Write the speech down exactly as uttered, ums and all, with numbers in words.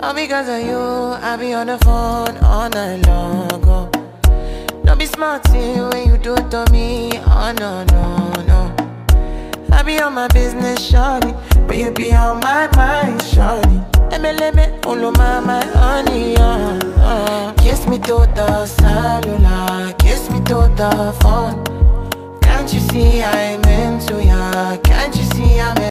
All because of you, I be on the phone all night long. Oh. Don't be smart when you do it to me. Oh no, no, no. I be on my business, shawty, but you be on my mind, shawty. M L M, all of my, my honey, uh, uh. Kiss me to the cellular, kiss me to the phone. Can't you see I'm into ya? Can't you see I'm